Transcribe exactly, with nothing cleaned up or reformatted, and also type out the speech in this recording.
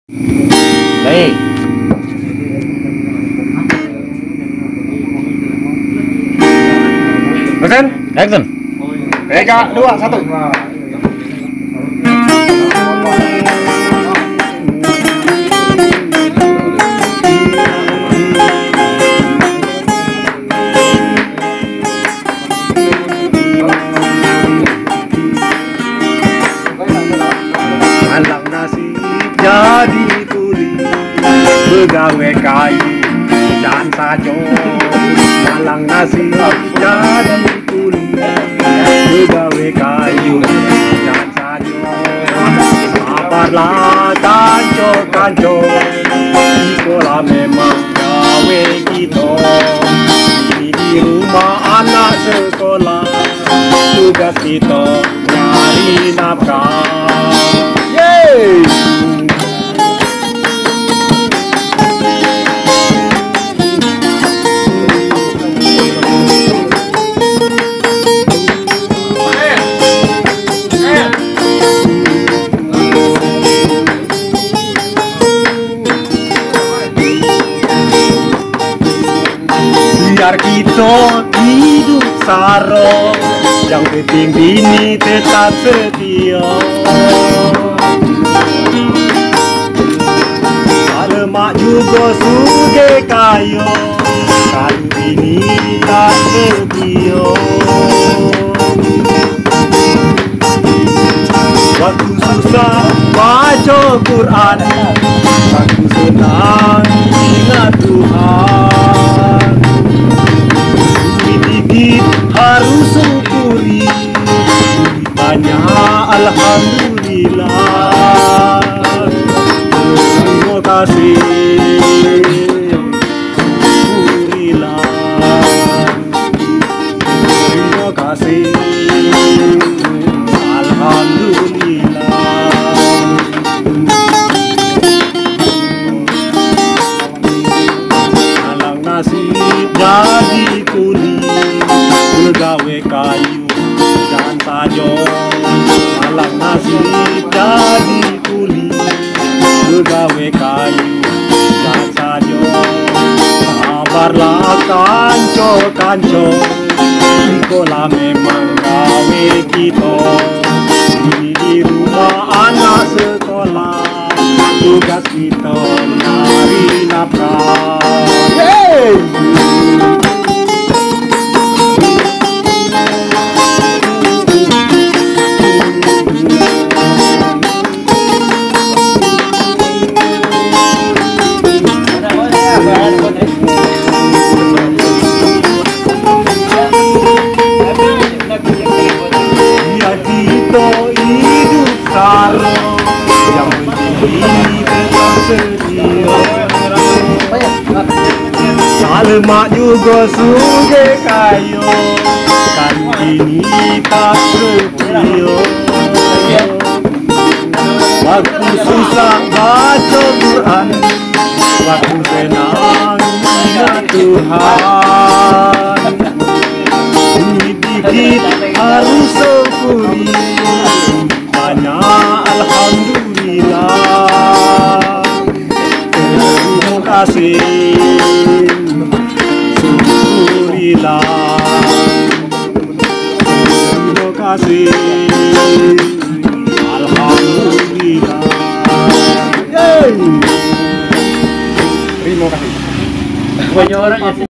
Baik. Action. Action. Tiga, dua, satu. Malang nasib jadi kuli, pegawai kayu dan sajo. Malang nasib jadi kuli, pegawai kayu dan sajo. Sabarlah kanco-kanco, sekolah memang gawe kita. Ini di rumah anak sekolah, tugas kita nyari nafkah. Yeay! Biar kita hidup saro, yang penting bini tetap setia. Kalau mak juga suge kayo, kalau bini tak setia. Waktu susah baca Quran, waktu senang ingat Tuhan. Dikit harus syukuri, banyak alhamdulillah. Terima kasih, syukurilah. Terima kasih, alhamdulillah. Malang nasib jadi kuli, pegawai kayu dan sajo. Malang nasib jadi kuli, pegawai kayu dan sajo. Sabarlah kanco-kanco, sekolah memang gawe kita. Ini di rumah anak sekolah, tugas kita nyari nafkah. Yeay! Biar kita hidup saro, yang penting tetap setia. Kalau mak juga suge kayo, kan bini tak setia. Waktu susah baca Quran, waktu senang ingat Tuhan. Dikit harus syukuri, banyak alhamdulillah. Terima kasih, syukurilah. Terima kasih, alhamdulillah. Yeay! Terima kasih. Banyak orang